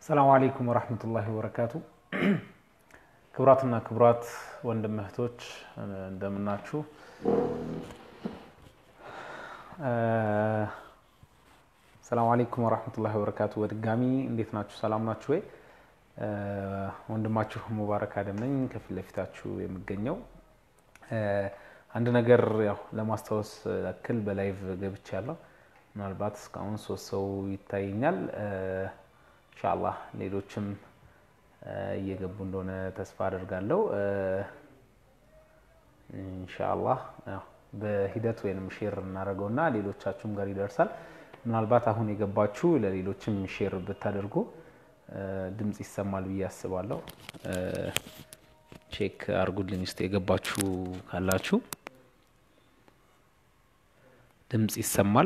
السلام عليكم ورحمة الله وبركاته. كبراتنا كبرات وندم مهتوج دمناتشو. السلام عليكم ورحمة الله وبركاته. ودقامي نديت ناتشو سلام ناتشوي. وندماتشو مبارك عدمين كيف لفتاتشو يمجنيو. عندنا جر لما استوس كل بلايف جبت شاله. نالبات كأون سو يتاينال. إن شاء الله ሌሎችም እየገቡ እንደሆነ ተስፋ አደርጋለሁ ኢንሻአላህ በሂደት ወይንም ሼር እናደርገውና ሌሎቻችሁም ጋር ይደርሳል ምናልባት አሁን የገባችሁ ለሌሎችም ሼር ብታደርጉ ድምጽ ይሰማል ብዬ አስባለሁ ቼክ አርጉልኝ እስቲ የገባችሁ ካላችሁ ድምጽ ይሰማል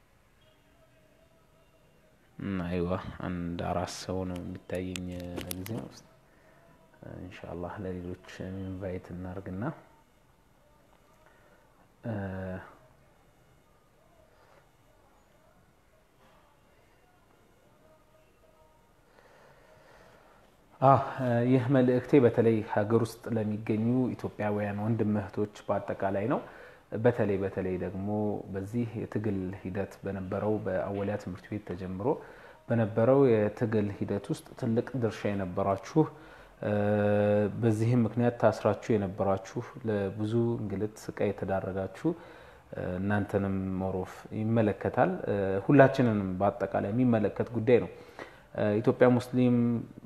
ايوه عند راسونه بتايين غزي ان شاء الله لليلوች ኢንቫይት እናርግና ይህ መልእክቴ በተለይ ሀገር ውስጥ ለሚገኙ ኢትዮጵያውያን ወንድምህቶች በአጠቃላይ ነው በተለይ ደግሞ በዚህ የትግል ሂደት በነበረው በአወሊያ ትምህርት ቤት ተጀምሮ በነበረው የትግል ሂደት ውስጥ ትልቅ ድርሻ የነበራችሁ በዚህ ምክንያት ታስራችሁ የነበራችሁ ለብዙ እንግልት ስቃይ ተዳረጋችሁ እናንተንም ሞሮፍ ይመለከታል ሁላችንንም በአጠቃላይ የሚመለከት ጉዳይ ነው ኢትዮጵያ ሙስሊም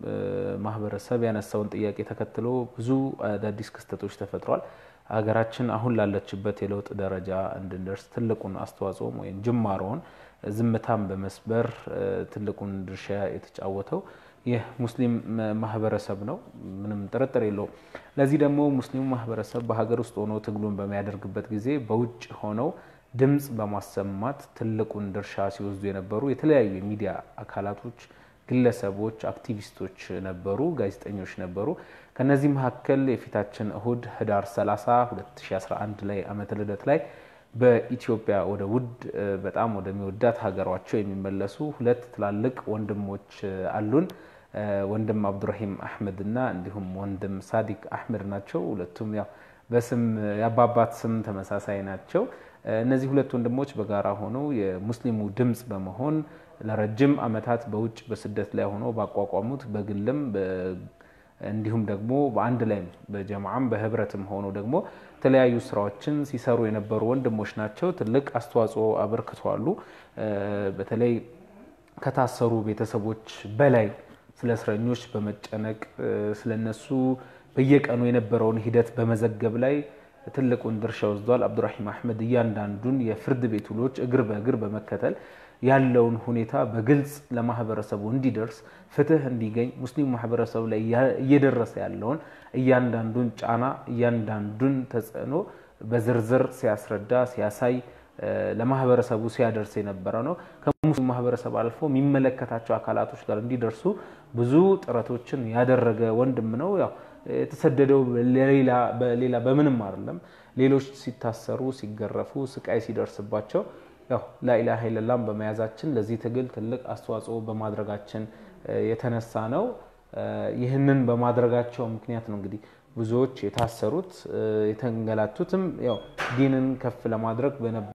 ማህበረሰብ ያነሳውን ጥያቄ ተከትሎ ብዙ አዳዲስ ክስተቶች ተፈጥሯል ሀገራችን አሁን ላለችበት የለውጥ ደረጃ እንድንደርስ ትልቁን አስተዋጽኦ ወይም ጅማሮን ዝምታን በመስበር ትልቁን ድርሻ የተጫወተው የሙስሊም ማህበረሰብ ነው ምንም ጥርጥር የለውም ለዚህ ደግሞ ሙስሊሙ ማህበረሰብ በሀገር ውስጥ ሆኖ ትግሉን በሚያደርግበት ጊዜ በውጭ ሆነው ድምጽ በማሰማት ትልቁን ድርሻ ሲወስዱ የነበሩ የተለያዩ ሚዲያ አካላቶች ግለሰቦች አክቲቪስቶች ነበሩ ጋዜጠኞች ነበሩ ከነዚህ መካከል የፊታችን እሁድ ህዳር 30 2011 ላይ አመተ ልደት ላይ በኢትዮጵያ ወደ ውድ በጣም ወደሚወዳት ሀገራቸው የሚመለሱ ሁለት ትላልቅ ወንድሞች አሉን ወንድም አብዱራሂም አህመድ እና እንዲሁም ወንድም ሳዲቅ አህመድ ናቸው ሁለቱም ያው በስም ያባባት ስም ተመሳሳይ ናቸው እነዚህ ሁለት ወንድሞች በጋራ ሆነው የሙስሊሙ ድምጽ በመሆን ለረጅም አመታት በውጭ በስደት ላይ ሆነው ባቋቋሙት በግልም እንዲሁም ደግሞ በአንድ ላይ በጀማዓም በህብረትም ሆነው ደግሞ ተለያዩ ስራዎችን ሲሰሩ የነበሩ ወንድሞች ናቸው ትልቅ አስተዋጽኦ አበርክተዋል በተለይ ከታሰሩ ቤተሰቦች በላይ ስለ እስረኞች በመጨነቅ ስለነሱ በየቀኑ የነበረውን ሂደት በመዘገብ ላይ ትልቁን ድርሻ ወስዷል አብዱራሂም አህመድ ያንዳንዱን የፍርድ ቤት ውሎች እግር በእግር በመከተል ያለውን ሁኔታ በግልጽ ለማህበረሰቡ እንዲደርስ ፍትህ እንዲገኝ ሙስሊም ማህበረሰቡ ላይ እየደረሰ ያለውን እያንዳንዱን ጫና እያንዳንዱን ተጽዕኖ በዝርዝር ሲያስረዳ ሲያሳይ ለማህበረሰቡ ሲያደርስ የነበረ ነው ከሙስሊም ማህበረሰብ አልፎ የሚመለከታቸው አካላቶች ጋር እንዲደርሱ ብዙ ጥረቶችን ያደረገ ወንድም ነው ያው የተሰደደው ሌላ በምንም አይደለም ሌሎች ሲታሰሩ ሲገረፉ ስቃይ ሲደርስባቸው ያው ላኢላሃ ኢላላህ በመያዛችን ለዚህ ትግል ትልቅ አስተዋጽኦ በማድረጋችን የተነሳ ነው ይህንን በማድረጋቸው ምክንያት ነው እንግዲህ ብዙዎች የታሰሩት የተንገላቱትም ያው ዲንን ከፍ ለማድረግ